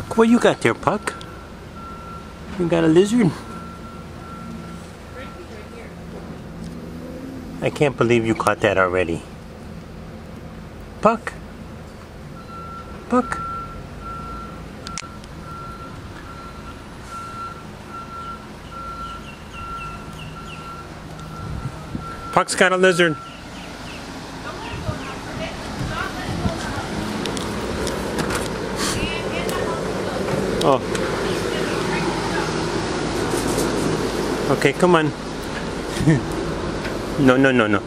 Puck, what you got there, Puck? You got a lizard? I can't believe you caught that already. Puck? Puck? Puck's got a lizard. Oh. Okay, come on. No, no, no, no.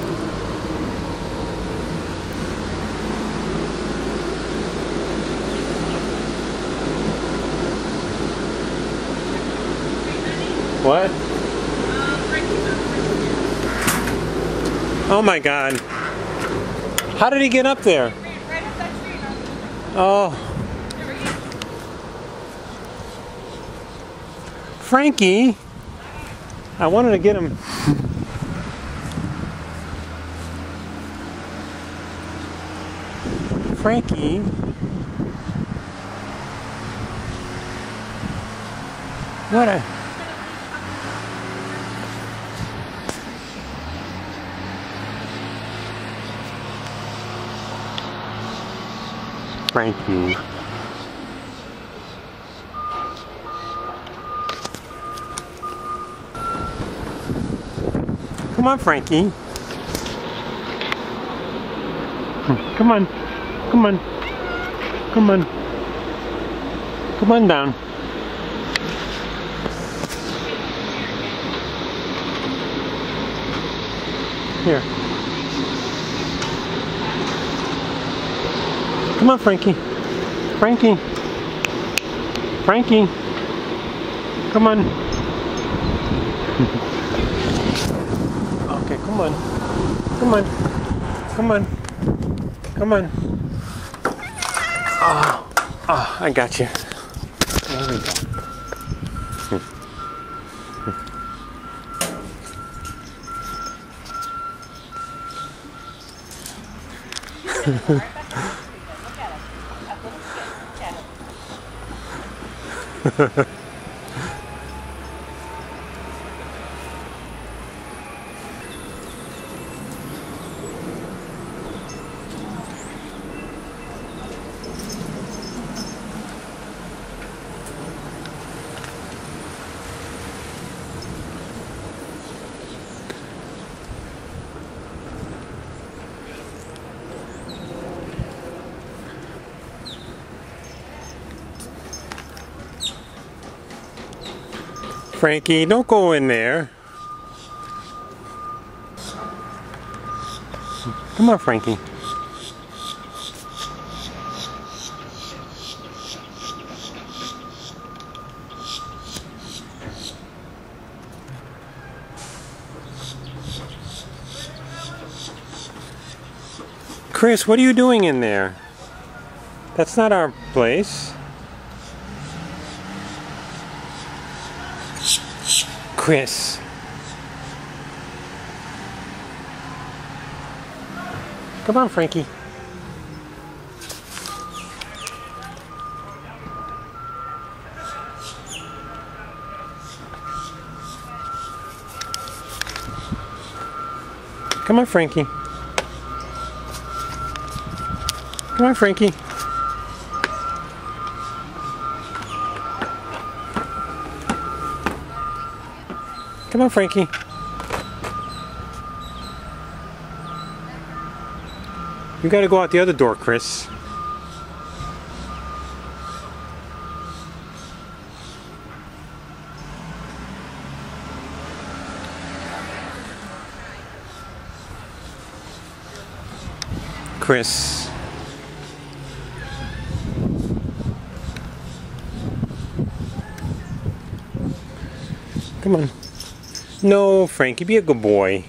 What? Oh my God. How did he get up there? Oh. Frankie. I wanted to get him. Frankie. What a... Frankie. Come on, Frankie. Come on. Come on. Come on. Come on down. Here. Come on, Frankie. Frankie. Frankie. Come on. Okay, come on. Come on. Come on. Come on. Oh, I got you. There we go. Frankie, don't go in there. Come on, Frankie. Chris, what are you doing in there? That's not our place. Chris. Come on, Frankie. Come on, Frankie. Come on, Frankie. Come on, Frankie. You gotta go out the other door, Chris. Chris. Come on. No, Frankie, be a good boy.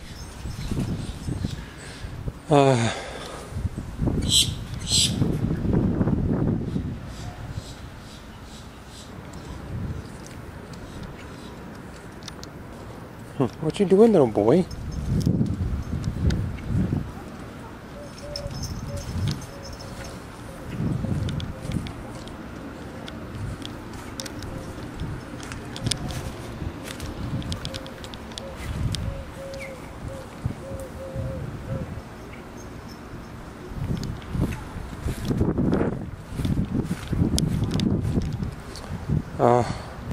What you doing, little boy? Oh,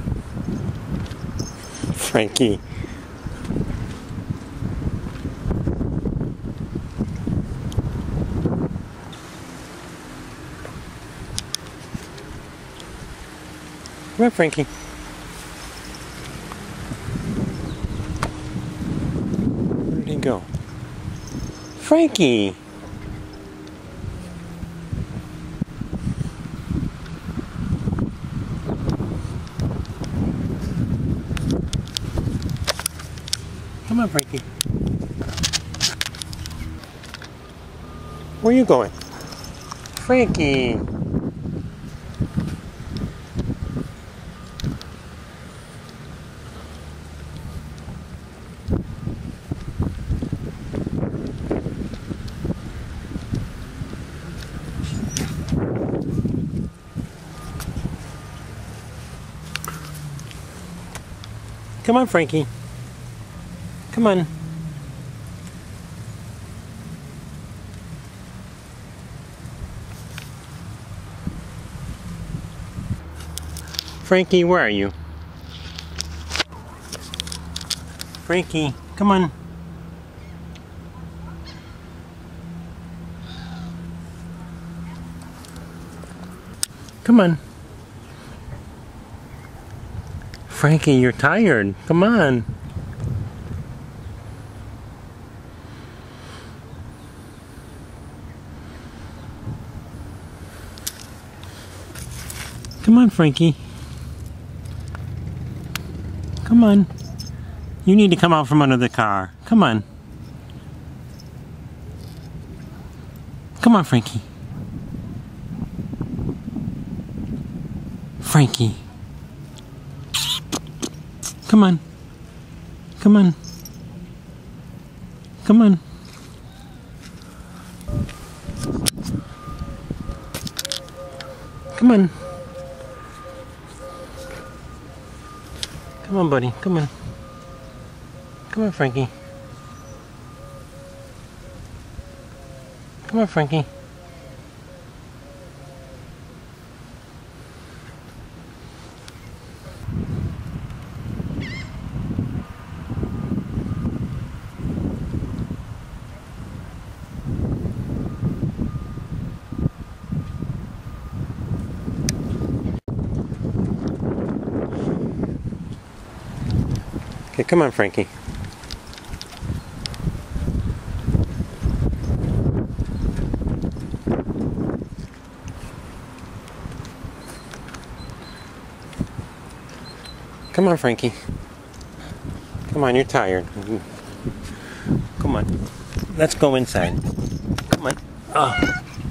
Frankie. Come on, Frankie. Where did he go? Frankie! Come on, Frankie. Where are you going? Frankie! Come on, Frankie. Come on. Frankie, where are you? Frankie, come on. Come on. Frankie, you're tired. Come on. Come on, Frankie. Come on. You need to come out from under the car. Come on. Come on, Frankie. Frankie. Come on. Come on. Come on. Come on. Come on, buddy. Come on. Come on, Frankie. Come on, Frankie. Okay, come on, Frankie. Come on, Frankie. Come on, you're tired. Come on. Let's go inside. Come on. Oh.